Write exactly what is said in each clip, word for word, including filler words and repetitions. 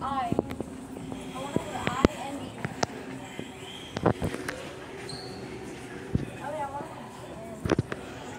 I. I want to go to I and B. Oh, yeah, I want to go to N.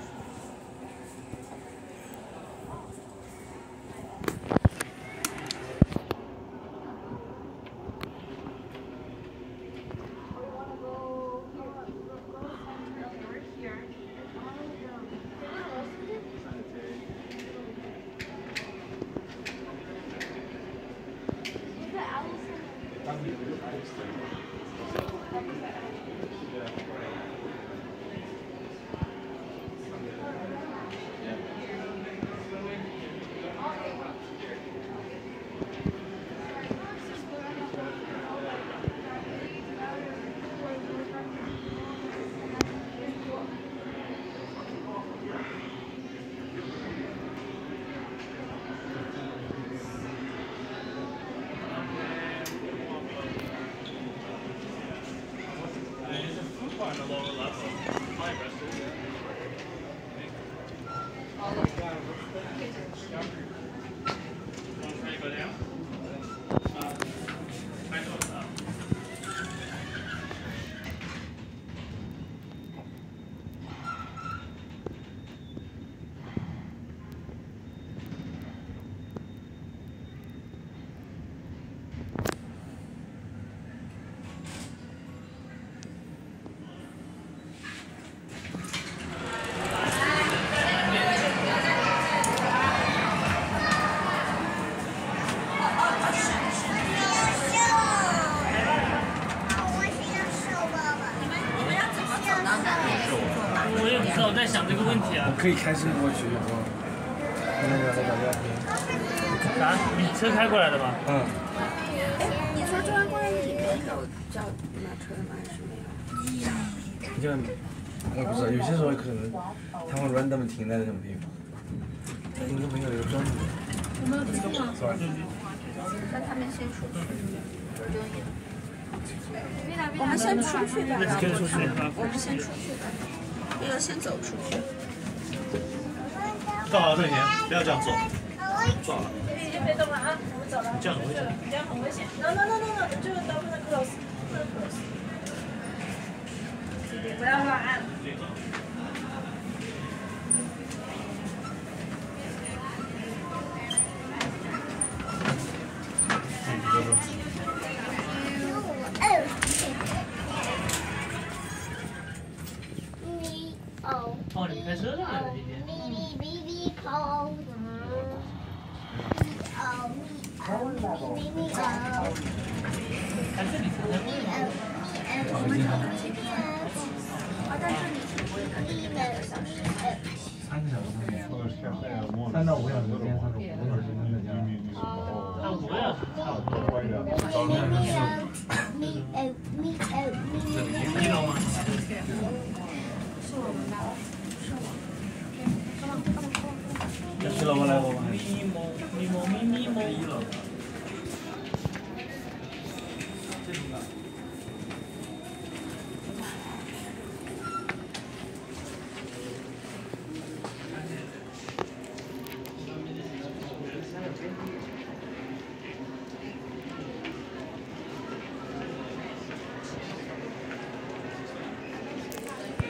On the lower level. Hi, Rusty. Oh my God. Want to try to go down? Uh, I know it's up. 我也不知道，我在想这个问题啊。 我可以开车过去，我那个那个啥？你车开过来的吗？ 嗯。 哎，你说中央公园里面有叫马车的吗？还是没有？ 就我也不知道，有些时候可能他会 random 停在那种地方，应该没有一个专门的。 我们要出吗？ 是吧？ 那他们先出去。我们先出去吧。 先出去。 我们先出去吧。那个先走出去。 干嘛这里面？不要这样做。撞了。 别别动了啊！我们走了。 这样很危险。 这样很危险。No no no no no， 这个都不能 close， 不能 close。姐姐不要乱按。 哦，你开车来了今天。看这里才能。 我们找东西看。啊，但是你是不会看这个两个小时。 三个小时，三到五个小时之间，他说五个小时能在家。 差不多呀，差不多。一楼吗？ 一楼过来我们。 咪蒙咪蒙咪咪蒙一楼。